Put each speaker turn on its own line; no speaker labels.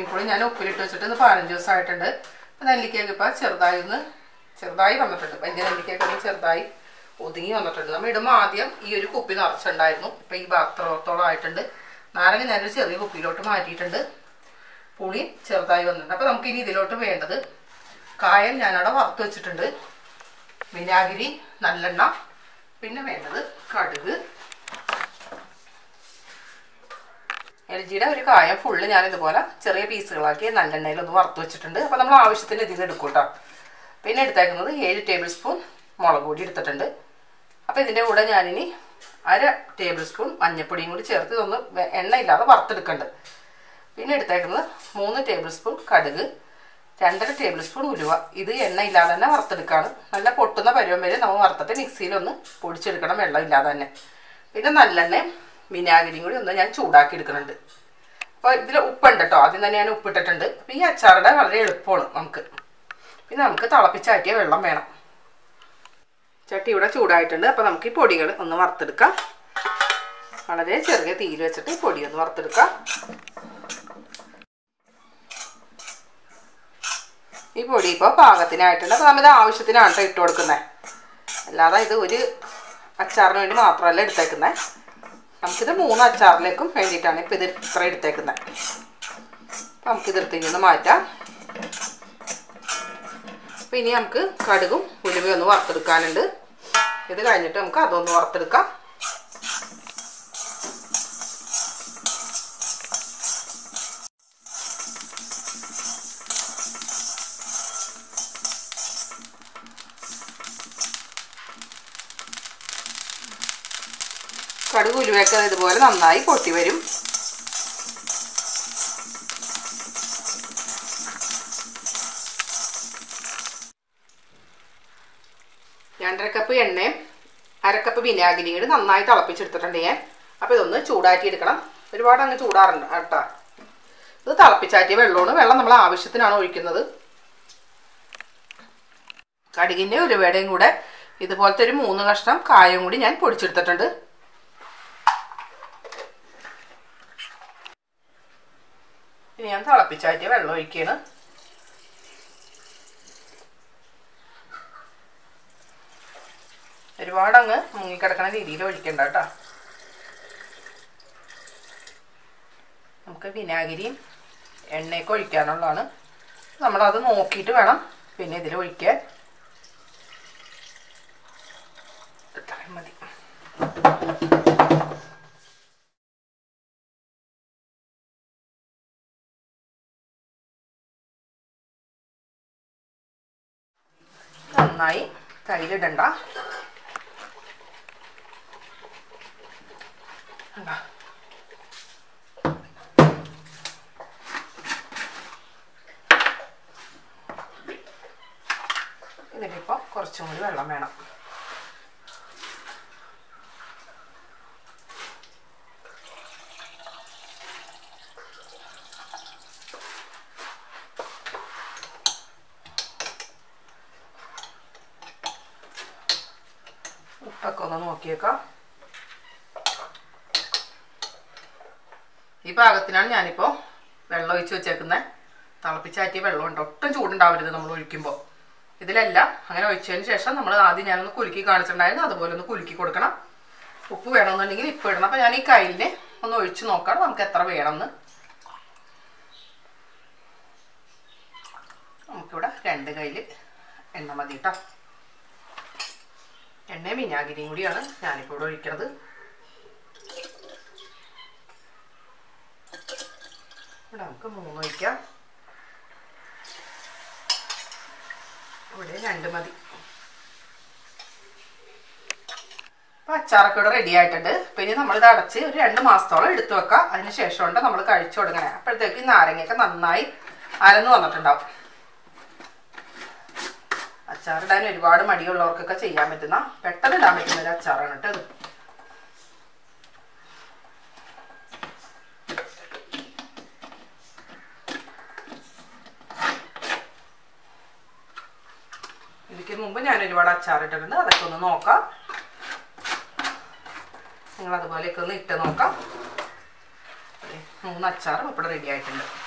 നെല്ലിക്കോളി ഞാൻ ഉപ്പിലിട്ട് വെച്ചിട്ട് 15 ദിവസമായിട്ടുണ്ട്. നെല്ലിക്കയൊക്കെ ഇപ്പോൾ ചെറുതായി വന്നിട്ടുണ്ട്. വലിയ നെല്ലിക്കയൊക്കെ ചെറുതായി ഒതുങ്ങി വന്നിട്ടുണ്ട്. നമ്മൾ ഇടുമ്പോൾ ആദ്യം ഈ ഒരു കുപ്പി നിറച്ചിട്ടുണ്ടായിരുന്നു. ഇപ്പം ഈ പാത്രത്തോളം ആയിട്ടുണ്ട്. നാരങ്ങ ഞാനൊരു ചെറിയ കുപ്പിയിലോട്ട് മാറ്റിയിട്ടുണ്ട്. പുളി ചെറുതായി വന്നിട്ടുണ്ട്. അപ്പോൾ നമുക്കിനി ഇതിലോട്ട് വേണ്ടത് കായം ഞാനവിടെ വറുത്ത് വെച്ചിട്ടുണ്ട്, വിനാഗിരി, നല്ലെണ്ണ, പിന്നെ വേണ്ടത് കടുക്. LGയുടെ ഒരു കായം ഫുള്ള് ഞാനിതുപോലെ ചെറിയ പീസുകളാക്കി നല്ലെണ്ണയിലൊന്ന് വറുത്ത് വെച്ചിട്ടുണ്ട്. അപ്പോൾ നമ്മൾ ആവശ്യത്തിന് ഇതിൽ എടുക്കും കേട്ടോ. പിന്നെ എടുത്തേക്കുന്നത് 7 ടേബിൾ സ്പൂൺ മുളക് പൊടി എടുത്തിട്ടുണ്ട്. അപ്പോൾ ഇതിൻ്റെ കൂടെ ഞാനിനി 1/2 ടേബിൾ സ്പൂൺ മഞ്ഞൾപ്പൊടിയും കൂടി ചേർത്ത് ഇതൊന്ന് എണ്ണയില്ലാതെ വറുത്തെടുക്കുന്നുണ്ട്. പിന്നെ എടുത്തേക്കുന്നത് 3 ടേബിൾ സ്പൂൺ കടുക്, 2.5 ടേബിൾ സ്പൂൺ ഉലുവ. ഇത് എണ്ണയില്ലാതെ തന്നെ വറുത്തെടുക്കുകയാണ്. നല്ല പൊട്ടുന്ന പരുവം വരെ നമ്മൾ വറുത്തിട്ട് മിക്സിയിലൊന്ന് പൊടിച്ചെടുക്കണം, വെള്ളം ഇല്ലാതെ തന്നെ. പിന്നെ നല്ലെണ്ണയും വിനാഗിരിയും കൂടി ഒന്ന് ഞാൻ ചൂടാക്കി എടുക്കുന്നുണ്ട്. അപ്പോൾ ഇതിൽ ഉപ്പുണ്ട് കേട്ടോ, ആദ്യം തന്നെ ഞാൻ ഉപ്പിട്ടിട്ടുണ്ട്. അപ്പോൾ ഈ അച്ചാറുടെ വളരെ എളുപ്പമാണ് നമുക്ക്. പിന്നെ നമുക്ക് തിളപ്പിച്ചാറ്റിയ വെള്ളം വേണം. ചട്ടി ഇവിടെ ചൂടായിട്ടുണ്ട്. അപ്പോൾ നമുക്ക് ഈ പൊടികൾ ഒന്ന് വറുത്തെടുക്കാം. വളരെ ചെറിയ തീയിൽ വെച്ചിട്ട് ഈ പൊടി ഒന്ന് വറുത്തെടുക്കാം. ഈ പൊടി ഇപ്പോൾ പാകത്തിനായിട്ടുണ്ട്. അപ്പോൾ നമ്മളിത് ആവശ്യത്തിനാണ് ഇട്ട് കൊടുക്കുന്നത്. അല്ലാതെ ഇത് ഒരു അച്ചാറിന് വേണ്ടി മാത്രമല്ല എടുത്തേക്കുന്നത്. നമുക്കിത് 3 അച്ചാറിലേക്കും വേണ്ടിയിട്ടാണ് ഇപ്പോൾ ഇത് ഇത്ര എടുത്തേക്കുന്നത്. അപ്പോൾ നമുക്കിതെടുത്ത് മാറ്റാം. അപ്പോൾ ഇനി നമുക്ക് കടുകും ഉലുവയും ഒന്ന് വറുത്തെടുക്കാനുണ്ട്. ഇത് കഴിഞ്ഞിട്ട് നമുക്ക് അതൊന്ന് വറുത്തെടുക്കാം. കടുക് ഉലുവയൊക്കെ ഇതുപോലെ നന്നായി പൊട്ടി വരും. രണ്ടര കപ്പ് എണ്ണയും 1/2 കപ്പ് വിനാഗിരിയും കൂടി നന്നായി തിളപ്പിച്ചെടുത്തിട്ടുണ്ട് ഞാൻ. അപ്പോൾ ഇതൊന്ന് ചൂടാറ്റി എടുക്കണം. ഒരുപാട് അങ്ങ് ചൂടാറുണ്ട് കേട്ടോ. ഇത് തിളപ്പിച്ചാറ്റിയ വെള്ളമാണ്. വെള്ളം നമ്മൾ ആവശ്യത്തിനാണ് ഒഴിക്കുന്നത്. കടുകിൻ്റെ ഉലുവയുടെയും കൂടെ ഇതുപോലത്തെ ഒരു 3 കഷ്ണം കായം കൂടി ഞാൻ പൊടിച്ചെടുത്തിട്ടുണ്ട്. ഇനി ഞാൻ തിളപ്പിച്ചാറ്റിയ വെള്ളം ഒഴിക്കുകയാണ്. ഒരുപാടങ്ങ് മുങ്ങിക്കിടക്കുന്ന രീതിയിൽ ഒഴിക്കണ്ട കേട്ടോ. നമുക്ക് വിനാഗിരിയും എണ്ണയൊക്കെ ഒഴിക്കാനുള്ളതാണ്. നമ്മളത് നോക്കിയിട്ട് വേണം പിന്നെ ഇതിൽ ഒഴിക്കാൻ. ഇത്രയും മതി. നന്നായി തൈരിടണ്ട. ഇതിലിപ്പോൾ കുറച്ചും കൂടി വെള്ളം വേണം. ഉപ്പൊക്കെ ഒന്ന് നോക്കിയേക്കാം. ഈ പാകത്തിനാണ് ഞാനിപ്പോൾ വെള്ളം ഒഴിച്ച് വെച്ചേക്കുന്നത്. തിളപ്പിച്ചാറ്റിയ വെള്ളമുണ്ട്. ഒട്ടും ചൂടുണ്ടാവരുത് നമ്മൾ ഒഴിക്കുമ്പോൾ. ഇതിലെല്ലാം അങ്ങനെ ഒഴിച്ചതിന് ശേഷം നമ്മൾ ആദ്യം ഞാനൊന്ന് കുലുക്കി കാണിച്ചിട്ടുണ്ടായിരുന്നു. അതുപോലെ ഒന്ന് കുലുക്കി കൊടുക്കണം. ഉപ്പ് വേണമെന്നുണ്ടെങ്കിൽ ഇപ്പം ഇടണം. അപ്പോൾ ഞാൻ ഈ കയ്യിലിനെ ഒന്ന് ഒഴിച്ച് നോക്കാം നമുക്ക് എത്ര വേണമെന്ന്. നമുക്കിവിടെ 2 കയ്യിൽ എണ്ണ മതി കേട്ടോ. എണ്ണയും വിനാഗിരിയും കൂടിയാണ് ഞാനിപ്പോൾ ഇവിടെ ഒഴിക്കുന്നത്. ഇവിടെ നമുക്ക് 3 ഒഴിക്കാം. ഇവിടെ 2 മതി. അപ്പോൾ അച്ചാറൊക്കെ ഇവിടെ റെഡി ആയിട്ടുണ്ട്. പിന്നെ നമ്മളിത് അടച്ച് ഒരു 2 മാസത്തോളം എടുത്തു വെക്കാം. അതിന് ശേഷം കൊണ്ട് നമ്മൾ കഴിച്ചു കൊടുക്കണേ. അപ്പോഴത്തേക്ക് നാരങ്ങയൊക്കെ നന്നായി അരന്ന് വന്നിട്ടുണ്ടാവും. അച്ചാറിടാൻ ഒരുപാട് മടിയുള്ളവർക്കൊക്കെ ചെയ്യാൻ പറ്റുന്ന, പെട്ടെന്ന് ഇടാൻ പറ്റുന്ന ഒരു അച്ചാറാണ് കേട്ടോ ഇത്. ഇതിക്ക് മുമ്പ് ഞാൻ ഒരുപാട് അച്ചാറിട്ടിട്ടുണ്ട്. അതൊക്കെ ഒന്ന് നോക്കാം. നിങ്ങൾ അതുപോലെയൊക്കെ ഒന്ന് ഇട്ട് നോക്കാം. 3 അച്ചാറും ഇവിടെ റെഡി ആയിട്ടുണ്ട്.